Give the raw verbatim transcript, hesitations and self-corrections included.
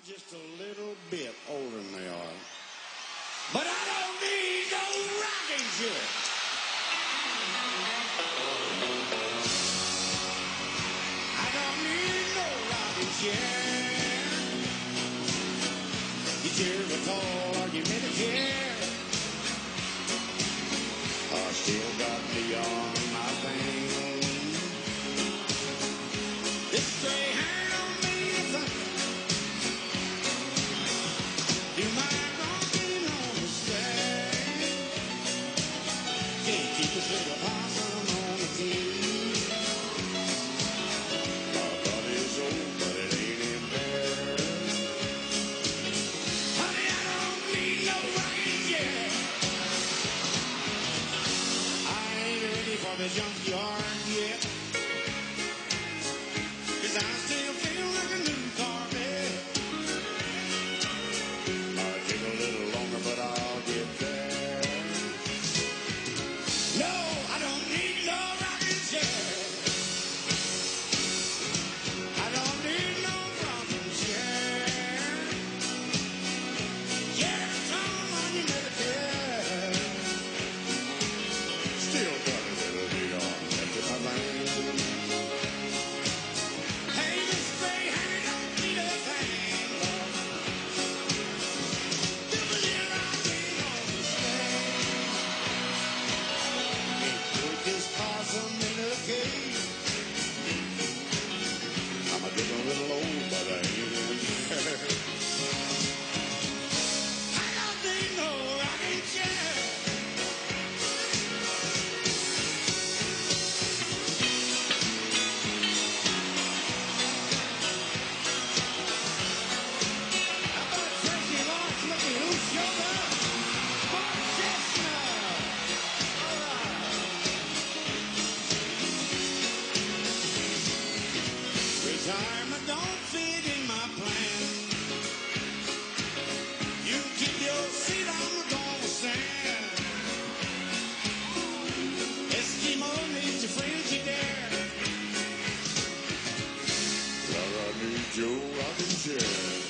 just a little bit older than they are. But I don't need no rocking chair. I don't need no rocking chair. Your chair's a tall argumentative. I still got Leon in my thing. This gray hair don't mean a thing. You might not be on the stand. Can't keep this little possum on the team. My body's old, but it ain't embarrassed. Honey, I don't need no rocking chair. I ain't ready for the junkyard yet. Cause I still feel like a new carpet. Might take a little longer, but I'll get there. No, I don't need no rocking chair. I don't need no rocking chair. Yeah, come on, you never care. Still got a little bit on left in my veins. Hey, this gray hair don't need a thing. Give a little rocking on the stand. Can't put this possum in a cage. I'm a getting a little old, but I ain't in there. I don't need no rocking chair. How about Tracy Lawrence looking who showed up? Mark Chestnut. All right. Retirement don't fit in my plan. You keep your seat, I'm gonna stand. Eskimo needs your friendship there. Well, I need your rocking chair.